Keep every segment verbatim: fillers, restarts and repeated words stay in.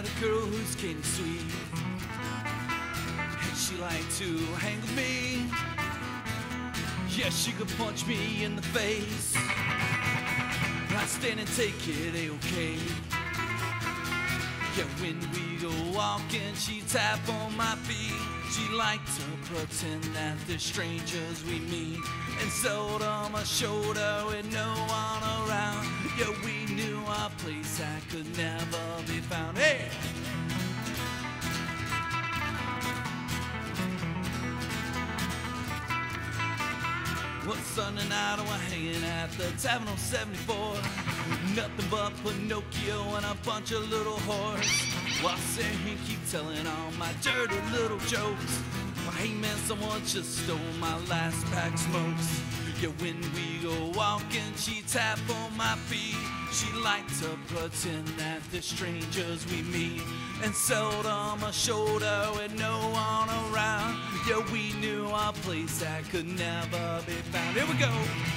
met a girl who's kind of sweet, and she liked to hang with me. Yeah, she could punch me in the face, I'd stand and take it A-okay. Yeah, when we go walking, she tap on my feet. She liked to pretend that they're strangers we meet, and seldom I showed her with no one around. Yeah, we knew our place that could never be found. Hey! One Sunday night I was hanging at the Tavern on seventy-four. Nothing but Pinocchio and a bunch of little whores. While I sit here and keep telling all my dirty little jokes. Well, hey man, someone just stole my last pack of smokes. Yeah, when we go walking, she tap on my feet. She liked to pretend that they're strangers we meet, and seldom I showed her with no one around. Yeah, we knew our place that could never be found. Here we go.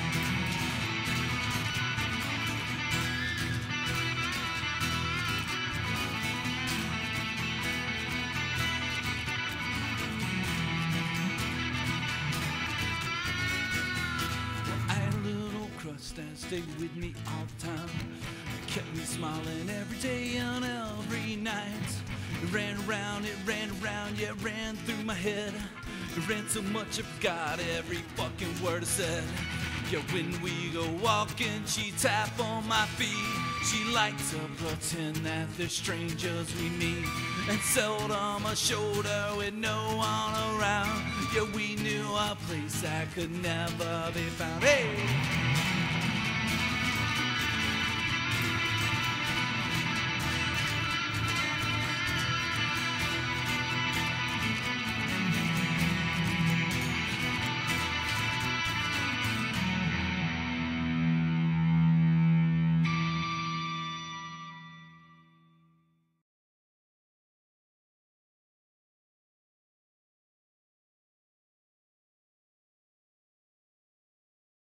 That stayed with me all the time, kept me smiling every day and every night. It ran around, it ran around, yeah, it ran through my head. It ran so much I forgot every fucking word I said. Yeah, when we go walking, she tap on my feet. She liked to pretend that they're strangers we meet, and seldom I showed her with no one around. Yeah, we knew our place that could never be found. Hey!